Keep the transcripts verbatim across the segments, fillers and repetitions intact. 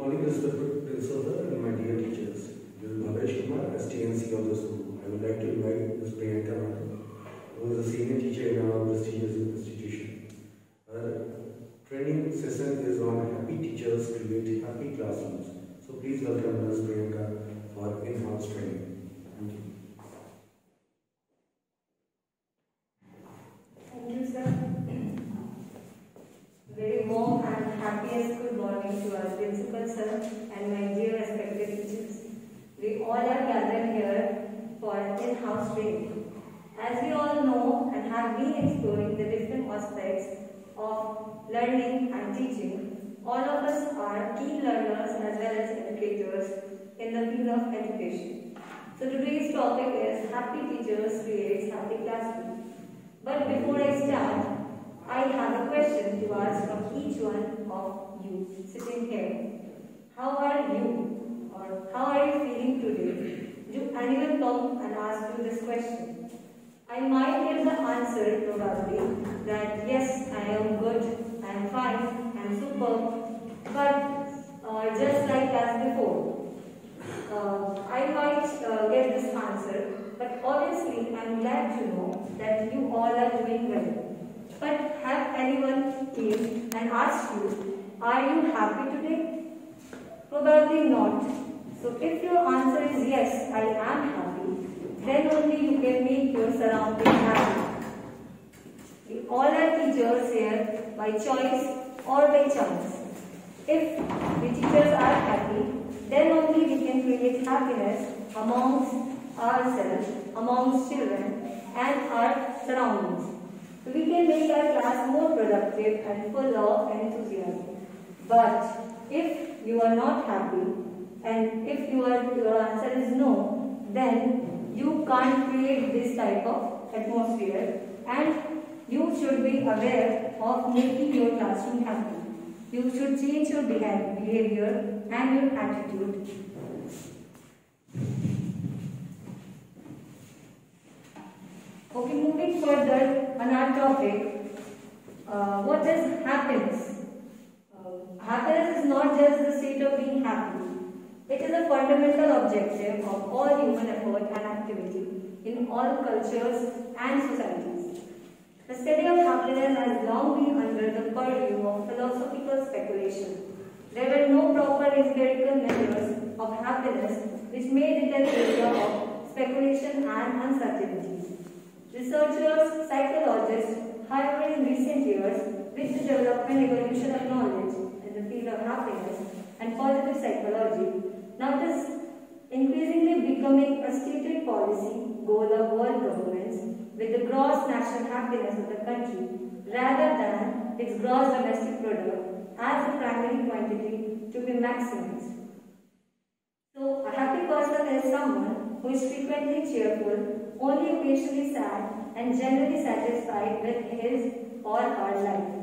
morning, Mister Principal sir, and my dear teachers. This is Bhavesh Kumar, S T N C of the school. I would like to invite Miz Priyanka Madam, who is a senior teacher in our prestigious institution. Our training session is on happy teachers create happy classrooms. So please welcome Miz Priyanka for in-house training. Thank you. Thank you, sir. Very warm and happiest good morning to our principal sir and my dear respected teachers. We all are gathered here for in-house training. As we all know and have been exploring the different aspects of learning and teaching, all of us are keen learners as well as educators in the field of education. So today's topic is Happy Teachers Creates Happy Classroom. But before I start, I have a question to ask from each one of you sitting here. How are you? Or how are you feeling today? Do anyone come and ask you this question? I might give the answer probably that yes, I am good, I am fine, I am superb, but uh, just like as before. Uh, I might uh, get this answer, but obviously I am glad to know that you all are doing well. But have anyone came and asked you, are you happy today? Probably not. So if your answer is yes, I am happy, then only you can make your surroundings happy. We all are teachers here by choice or by chance. If the teachers are happy, then only we can create happiness amongst ourselves, amongst children and our surroundings. So we can make our class more productive and full of enthusiasm. But if you are not happy and if you are, your answer is no, then you can't create this type of atmosphere and you should be aware of making your classroom happy. You should change your behavior and your attitude. Okay, moving further on our topic, uh, what is happiness? Uh, happiness is not just the state of being happy. It is a fundamental objective of all human effort and activity in all cultures and societies. The study of happiness has long been under the purview of philosophical speculation. There were no proper empirical measures of happiness which made it an area of speculation and uncertainties. Researchers, psychologists, however, in recent years, with the development evolution of knowledge in the field of happiness and positive psychology, now this increasingly becoming a stated policy goal of world governments with the gross national happiness of the country rather than its gross domestic product as the primary quantity to be maximized. So, a happy person is someone who is frequently cheerful, only occasionally sad, and generally satisfied with his or her life.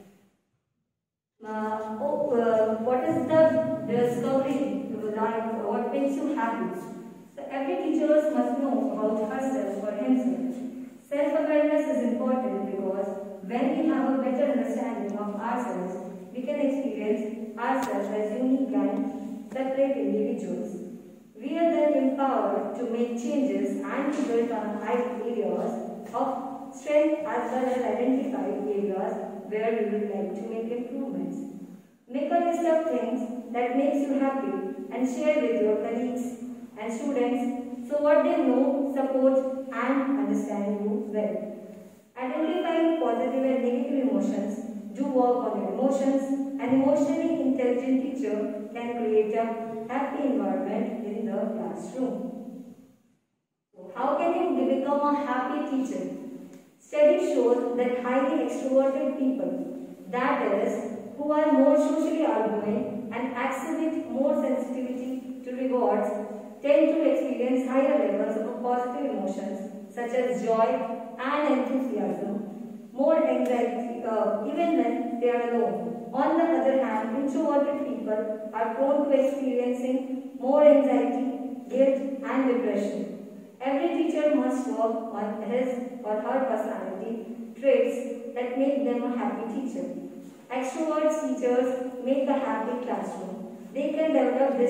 Uh, oh, uh, what is the discovery? Like, what makes you happy? So, every teacher must know about herself or himself. Self-awareness is important because when we have a better understanding of ourselves, we can experience ourselves as unique and separate individuals. We are then empowered to make changes and to build on areas of strength as well as identify areas where we would like to make improvements. Make a list of things that makes you happy and share with your colleagues and students so what they know, support and understand you well. Identifying positive and negative emotions, do work on your emotions. An emotionally intelligent teacher can create a happy environment in the classroom. So how can you become a happy teacher? Study shows that highly extroverted people, that is, who are more socially outgoing and exhibit more sensitivity to rewards, tend to experience higher levels of positive emotions such as joy and enthusiasm, more anxiety, uh, even when they are alone. On the other hand, introverted people are prone to experiencing more anxiety, guilt, and depression. Every teacher must work on his or her personality traits that make them a happy teacher. Extrovert teachers make a happy classroom. They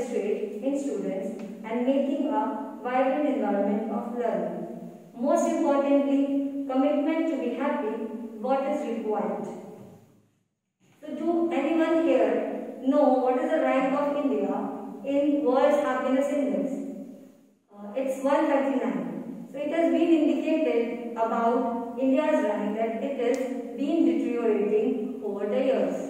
demonstrate in students and making a vibrant environment of learning. Most importantly, commitment to be happy, what is required. So do anyone here know what is the rank of India in World Happiness Index? Uh, it's one thirty-nine. So it has been indicated about India's rank that it is been deteriorating over the years.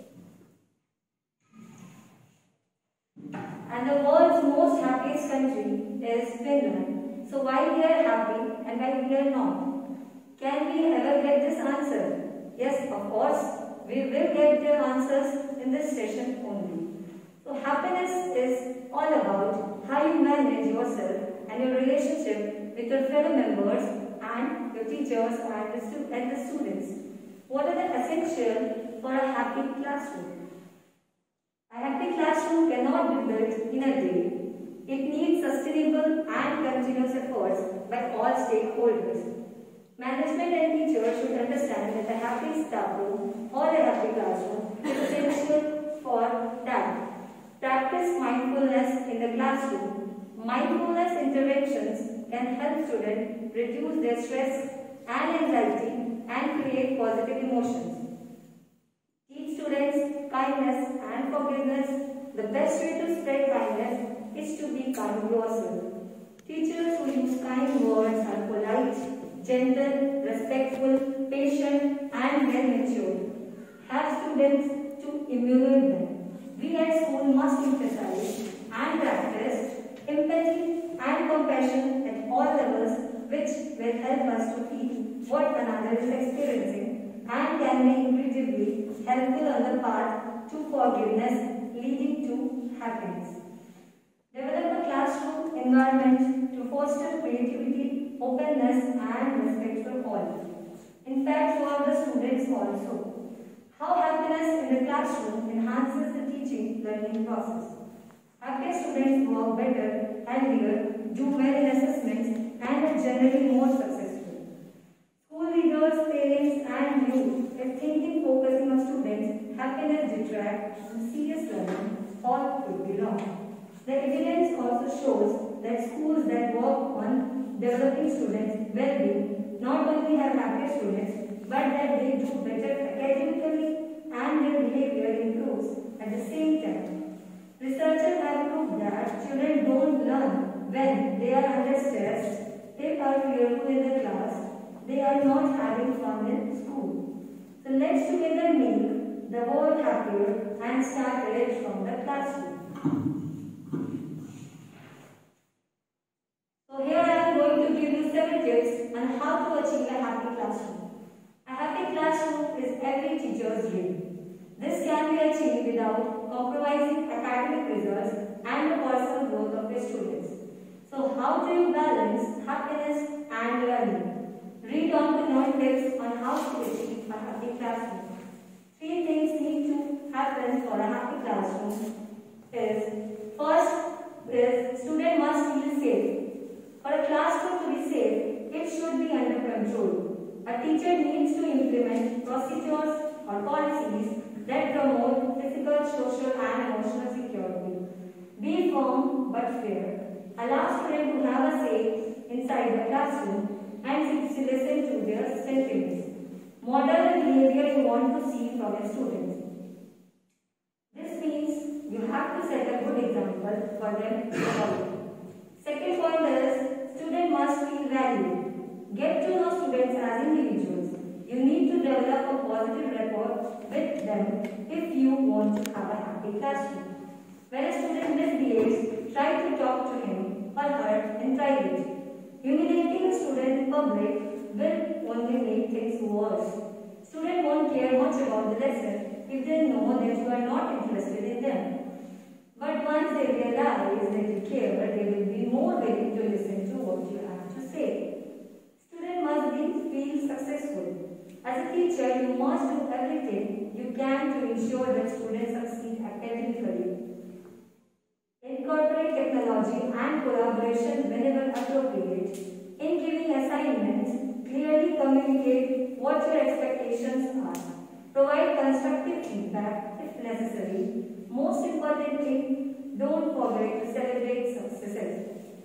And the world's most happiest country is Finland. So why we are happy and why we are not? Can we ever get this answer? Yes, of course, we will get the answers in this session only. So happiness is all about how you manage yourself and your relationship with your fellow members and your teachers and the, stu and the students. What are the essentials for a happy classroom? A happy classroom cannot be built in a day. It needs sustainable and continuous efforts by all stakeholders. Management and teachers should understand that a happy staff room or a happy classroom is essential for that. Practice mindfulness in the classroom. Mindfulness interventions can help students reduce their stress and anxiety and create positive emotions. Teach students kindness and forgiveness. The best way to spread kindness is to be kind yourself. Teachers who use kind words are polite, gentle, respectful, patient and well-matured. Have students to emulate them. We at school must emphasize and practice empathy and compassion at all levels, which will help us to feel what another is experiencing and can be incredibly helpful on the path to forgiveness, leading to happiness. Develop a classroom environment to foster creativity, openness and respect for all. In fact, for the students also. How happiness in the classroom enhances the teaching learning process. Happy students work better, healthier, do well in assessments and are generally more successful. School leaders, parents and youth, if thinking focusing on students' happiness detract from serious learning, all could be wrong. The evidence also shows that schools that work on developing students' well-being not only have happier students, but that they do better academically and their behavior improves at the same time. Researchers have proved that children don't learn when they are under stress, they are fearful in the class, they are not having fun in school. So let's together make the world happier and start it from the classroom. So here I am going to give you seven tips on how to achieve a happy classroom. A happy classroom is every teacher's dream. This can be achieved without compromising academic results and the personal growth of the students. So how do you balance happiness and learning? Read on to know tips on how to achieve a happy classroom. Three things need to happen for a happy classroom is, first is student must feel safe. For a classroom to be safe, it should be under control. A teacher needs to implement procedures or policies that promote physical, social and emotional security. Be firm but fair. Allow students to have a say inside the classroom and to listen to their sentiments. Model the behavior you want to see from your students. This means you have to set a good example for them to follow. Second point is, students must feel valued. Get to know students as individuals. You need to develop a positive rapport with them if you want to have a happy classroom. When a student misbehaves, try to talk to him or her in private. Humiliating a student in public will only make things worse. Students won't care much about the lesson if they know that you are not interested in them. But once they realize that you care, they will be more willing to listen to what you have to say. Students must be feel successful. As a teacher, you must do everything you can to ensure that students succeed academically. Incorporate technology and collaboration whenever appropriate. In giving assignments, clearly communicate what your expectations are. Provide constructive feedback if necessary. Most importantly, Don't forget to celebrate successes.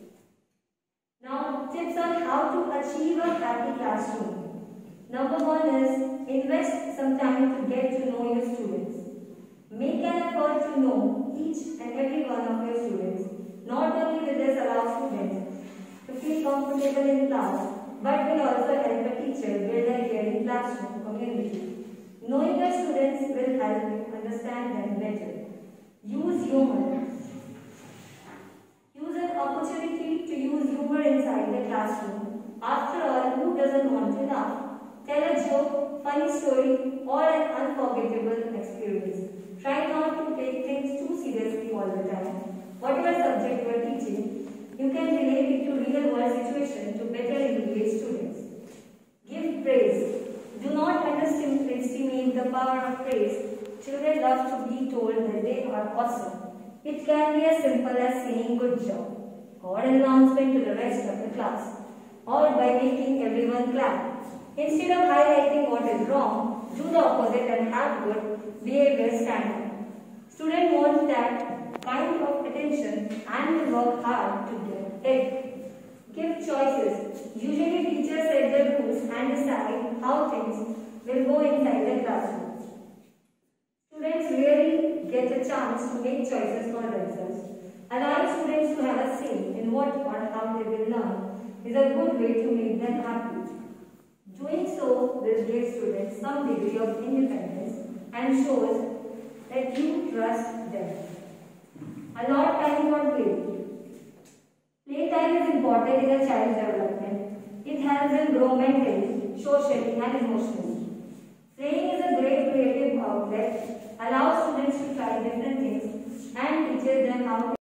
Now, tips on how to achieve a happy classroom. Number one is invest some time to get to know your students. Make an effort to know each and every one of your students. Not only will this allow students to feel comfortable in class, but will also help a teacher build a caring classroom community. Knowing your students will help you understand them better. Use humor. Use an opportunity to use humor inside the classroom. After all, who doesn't want to laugh? Tell a joke, funny story, or an unforgettable experience. Try not to take things too seriously all the time. Whatever subject you are teaching, you can relate it to real-world situations to better engage students. Give praise. Do not underestimate the power of praise. Children love to be told that they are awesome. It can be as simple as saying good job, or an announcement to the rest of the class, or by making everyone clap. Instead of highlighting what is wrong, do the opposite and have good behavior standard. Students want that kind of attention and will work hard to get it. Give choices. Usually teachers set the rules and decide how things will go inside the classroom. Students really get a chance to make choices for themselves. Allowing students to have a say in what or how they will learn is a good way to make them happy. Doing so will give students some degree of independence and shows that you trust them. Allot time for play. Playtime is important in a child's development. It helps them grow mentally, socially, and emotionally. Playing is a great creative outlet, allows students to try different things, and teaches them how to